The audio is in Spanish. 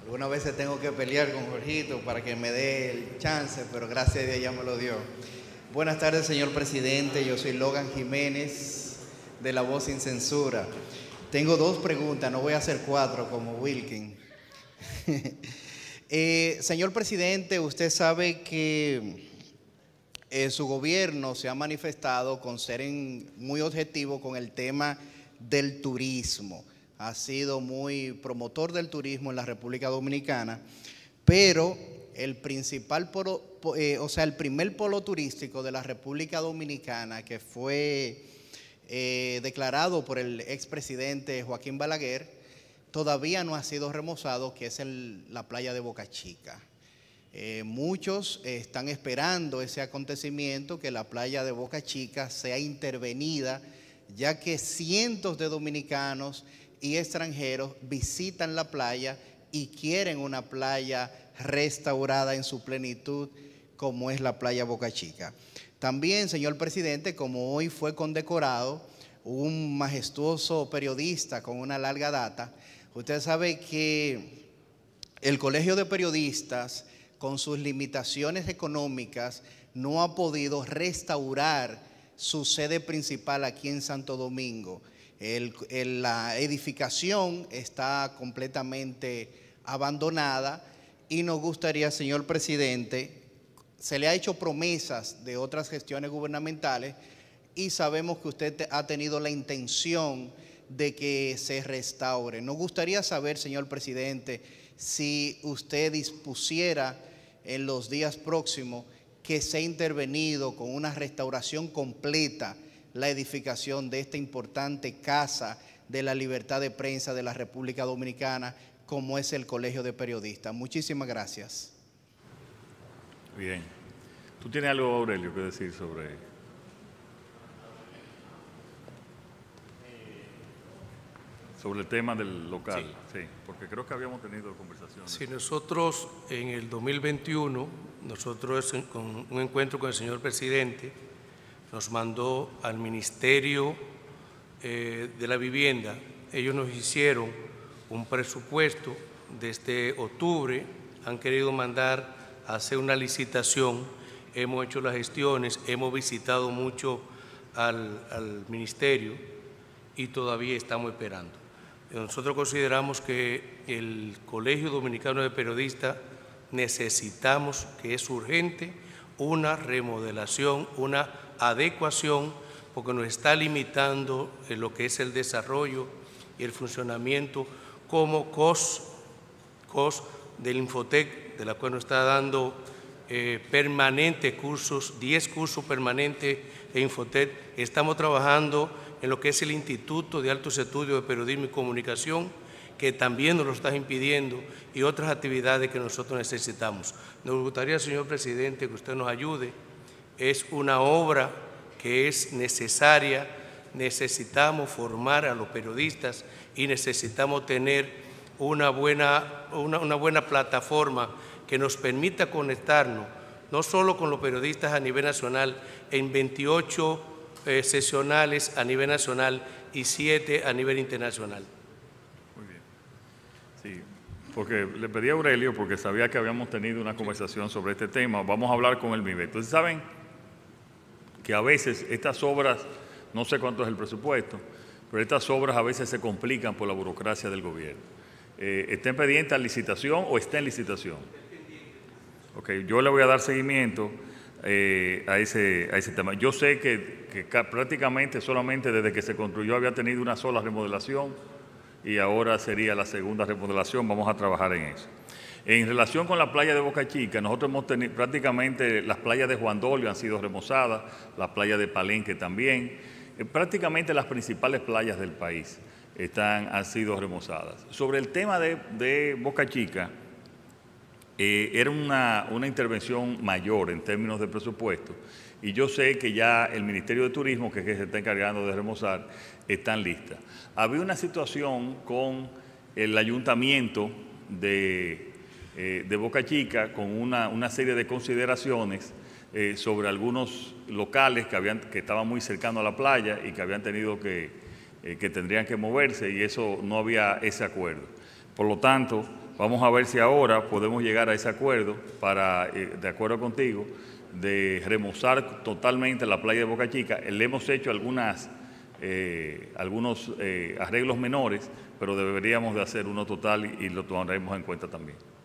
Algunas veces tengo que pelear con Jorgito para que me dé el chance, pero gracias a Dios ya me lo dio. Buenas tardes, señor presidente. Yo soy Logan Jiménez, de La Voz Sin Censura. Tengo dos preguntas, no voy a hacer cuatro como Wilkin. Señor presidente, usted sabe que su gobierno se ha manifestado con ser muy objetivo con el tema del turismo. Ha sido muy promotor del turismo en la República Dominicana, pero el principal el primer polo turístico de la República Dominicana, que fue declarado por el expresidente Joaquín Balaguer, todavía no ha sido remozado, que es la playa de Boca Chica. Muchos están esperando ese acontecimiento, que la playa de Boca Chica sea intervenida, ya que cientos de dominicanos y extranjeros visitan la playa y quieren una playa restaurada en su plenitud, como es la playa Boca Chica. También, señor presidente, como hoy fue condecorado un majestuoso periodista con una larga data, usted sabe que el Colegio de Periodistas, con sus limitaciones económicas, no ha podido restaurar su sede principal aquí en Santo Domingo. La edificación está completamente abandonada y nos gustaría, señor presidente, se le ha hecho promesas de otras gestiones gubernamentales y sabemos que usted ha tenido la intención de que se restaure. Nos gustaría saber, señor presidente, si usted dispusiera en los días próximos que sea intervenido con una restauración completa la edificación de esta importante Casa de la Libertad de Prensa de la República Dominicana, como es el Colegio de Periodistas. Muchísimas gracias. Bien. ¿Tú tienes algo, Aurelio, que decir sobre el tema del local? Sí, porque creo que habíamos tenido conversaciones. Sí, nosotros en el 2021, con un encuentro con el señor presidente, nos mandó al Ministerio de la Vivienda. Ellos nos hicieron un presupuesto desde octubre, han querido mandar a hacer una licitación, hemos hecho las gestiones, hemos visitado mucho al ministerio y todavía estamos esperando. Nosotros consideramos que el Colegio Dominicano de Periodistas necesitamos, que es urgente, una remodelación, una adecuación, porque nos está limitando en lo que es el desarrollo y el funcionamiento como COS del Infotec, de la cual nos está dando permanentes cursos, 10 cursos permanentes en Infotec. Estamos trabajando en lo que es el Instituto de Altos Estudios de Periodismo y Comunicación, que también nos lo está impidiendo, y otras actividades que nosotros necesitamos. Nos gustaría, señor presidente, que usted nos ayude. Es una obra que es necesaria, necesitamos formar a los periodistas y necesitamos tener una buena plataforma que nos permita conectarnos, no solo con los periodistas a nivel nacional, en 28 sesionales a nivel nacional y 7 a nivel internacional. Muy bien. Sí, porque le pedí a Aurelio, porque sabía que habíamos tenido una conversación sobre este tema. Vamos a hablar con el MIBE. Entonces, ¿saben que a veces estas obras, no sé cuánto es el presupuesto, pero estas obras a veces se complican por la burocracia del gobierno? ¿Está en pendiente licitación o está en licitación? Ok, yo le voy a dar seguimiento a ese tema. Yo sé que prácticamente solamente desde que se construyó había tenido una sola remodelación y ahora sería la segunda remodelación. Vamos a trabajar en eso. En relación con la playa de Boca Chica, nosotros hemos tenido prácticamente las playas de Juan Dolio han sido remozadas, las playas de Palenque también, prácticamente las principales playas del país han sido remozadas. Sobre el tema de Boca Chica, era una intervención mayor en términos de presupuesto, y yo sé que ya el Ministerio de Turismo, que es que se está encargando de remozar, están listas. Había una situación con el ayuntamiento de Boca Chica con una serie de consideraciones sobre algunos locales que estaban muy cercanos a la playa y que habían tenido que tendrían que moverse, y eso no había ese acuerdo. Por lo tanto, Vamos a ver si ahora podemos llegar a ese acuerdo para, de acuerdo contigo, de remozar totalmente la playa de Boca Chica. Le hemos hecho algunos arreglos menores, pero deberíamos de hacer uno total y lo tomaremos en cuenta también.